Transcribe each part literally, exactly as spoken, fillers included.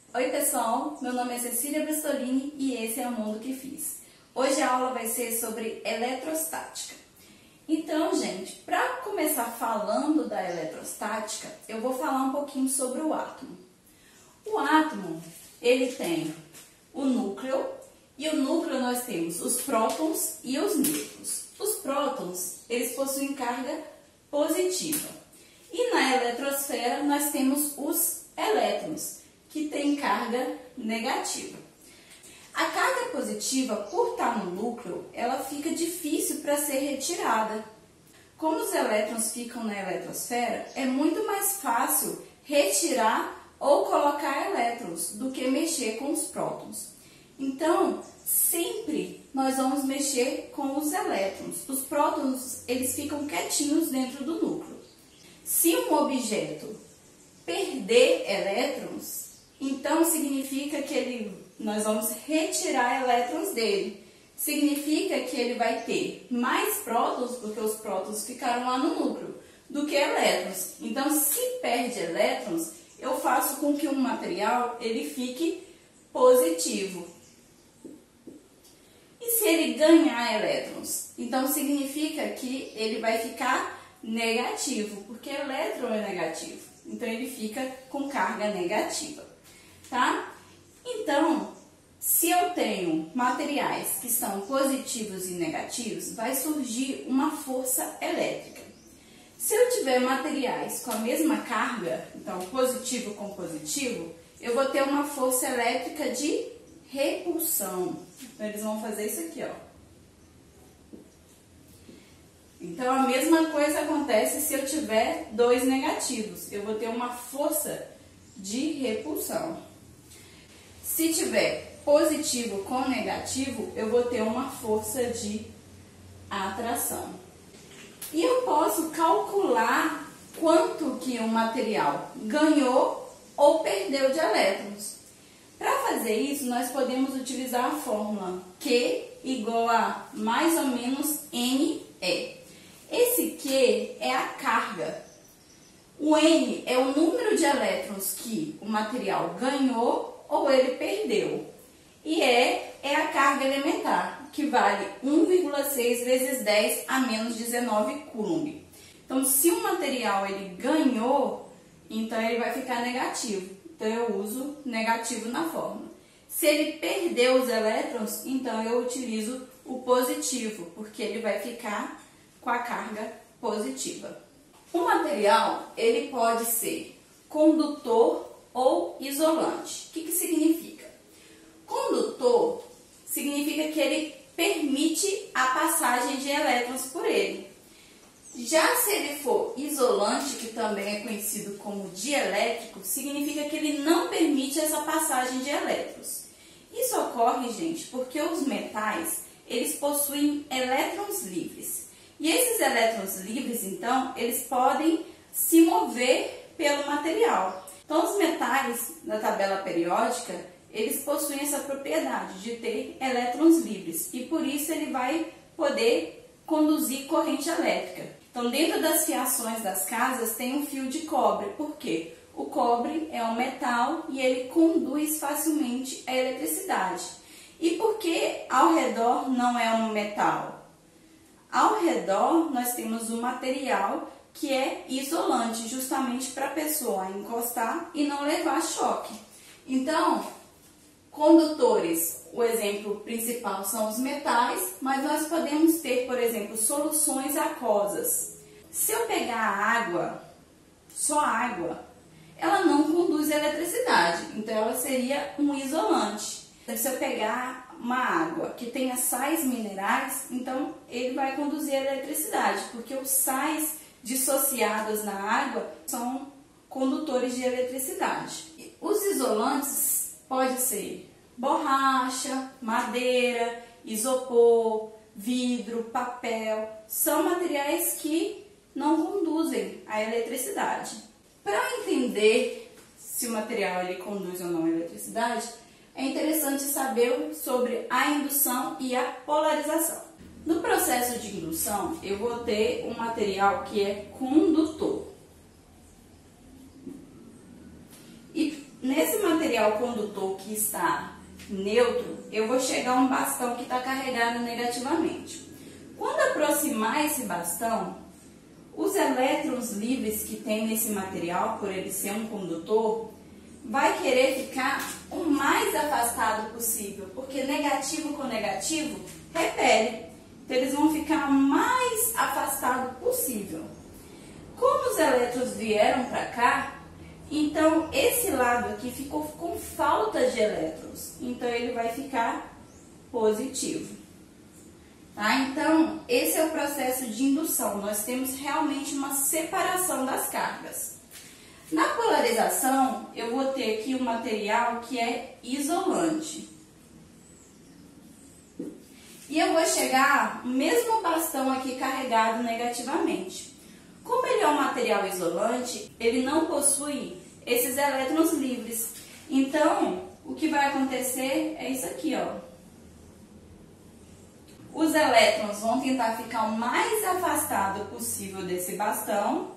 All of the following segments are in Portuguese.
Oi pessoal, meu nome é Cecília Bristolini e esse é o Mundo que Fiz. Hoje a aula vai ser sobre eletrostática. Então, gente, para começar falando da eletrostática, eu vou falar um pouquinho sobre o átomo. O átomo, ele tem o núcleo, e o núcleo nós temos os prótons e os nêutrons. Os prótons, eles possuem carga positiva. E na eletrosfera nós temos os elétrons, que têm carga negativa. A carga positiva, por estar no núcleo, ela fica difícil para ser retirada. Como os elétrons ficam na eletrosfera, é muito mais fácil retirar ou colocar elétrons do que mexer com os prótons. Então, sempre nós vamos mexer com os elétrons. Os prótons, eles ficam quietinhos dentro do núcleo. Se um objeto perder elétrons, então significa que ele, nós vamos retirar elétrons dele. Significa que ele vai ter mais prótons, porque os prótons ficaram lá no núcleo, do que elétrons. Então, se perde elétrons, eu faço com que um material ele fique positivo. E se ele ganhar elétrons? Então, significa que ele vai ficar negativo, porque elétron é negativo. Então, ele fica com carga negativa. Tá? Então, se eu tenho materiais que são positivos e negativos, vai surgir uma força elétrica. Se eu tiver materiais com a mesma carga, então positivo com positivo, eu vou ter uma força elétrica de repulsão. Então, eles vão fazer isso aqui, ó. Então, a mesma coisa acontece se eu tiver dois negativos. Eu vou ter uma força de repulsão. Se tiver positivo com negativo, eu vou ter uma força de atração. E eu posso calcular quanto que um material ganhou ou perdeu de elétrons. Para fazer isso, nós podemos utilizar a fórmula Q igual a mais ou menos N E. Esse Q é a carga. O N é o número de elétrons que o material ganhou ou ele perdeu. E E é a carga elementar, que vale um vírgula seis vezes dez a menos dezenove coulomb. Então, se o material ele ganhou, então ele vai ficar negativo. Então, eu uso negativo na fórmula. Se ele perdeu os elétrons, então eu utilizo o positivo, porque ele vai ficar com a carga positiva. O material ele pode ser condutor ou isolante. O que que significa? Condutor significa que ele permite a passagem de elétrons por ele. Já se ele for isolante, que também é conhecido como dielétrico, significa que ele não permite essa passagem de elétrons. Isso ocorre, gente, porque os metais, eles possuem elétrons livres. E esses elétrons livres, então, eles podem se mover pelo material. Então, os metais da tabela periódica, eles possuem essa propriedade de ter elétrons livres e por isso ele vai poder conduzir corrente elétrica. Então, dentro das fiações das casas tem um fio de cobre. Por quê? O cobre é um metal e ele conduz facilmente a eletricidade. E por que ao redor não é um metal? Ao redor nós temos um material que é isolante, justamente para a pessoa encostar e não levar choque. Então, condutores, o exemplo principal são os metais, mas nós podemos ter, por exemplo, soluções aquosas. Se eu pegar a água, só água, ela não conduz eletricidade, então ela seria um isolante. Se eu pegar uma água que tenha sais minerais, então ele vai conduzir eletricidade, porque os sais dissociados na água são condutores de eletricidade. Os isolantes podem ser borracha, madeira, isopor, vidro, papel. São materiais que não conduzem a eletricidade. Para entender se o material ele conduz ou não a eletricidade, é interessante saber sobre a indução e a polarização. No processo de indução, eu vou ter um material que é condutor. E nesse material condutor que está neutro, eu vou chegar a um bastão que está carregado negativamente. Quando aproximar esse bastão, os elétrons livres que tem nesse material, por ele ser um condutor, vai querer ficar o mais afastado possível, porque negativo com negativo repele. Então, eles vão ficar o mais afastado possível. Como os elétrons vieram para cá, então esse lado aqui ficou com falta de elétrons. Então, ele vai ficar positivo. Tá? Então, esse é o processo de indução. Nós temos realmente uma separação das cargas. Na polarização, eu vou ter aqui um material que é isolante. E eu vou chegar no mesmo bastão aqui carregado negativamente. Como ele é um material isolante, ele não possui esses elétrons livres. Então, o que vai acontecer é isso aqui, ó. Os elétrons vão tentar ficar o mais afastado possível desse bastão.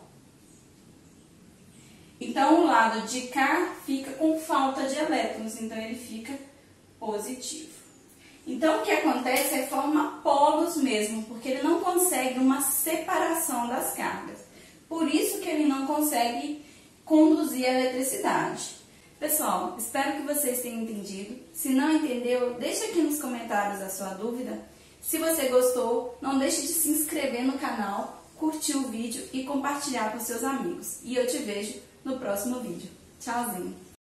Então, o lado de cá fica com falta de elétrons, então ele fica positivo. Então, o que acontece é forma polos mesmo, porque ele não consegue uma separação das cargas. Por isso que ele não consegue conduzir a eletricidade. Pessoal, espero que vocês tenham entendido. Se não entendeu, deixa aqui nos comentários a sua dúvida. Se você gostou, não deixe de se inscrever no canal, curtir o vídeo e compartilhar com seus amigos. E eu te vejo no próximo vídeo. Tchauzinho!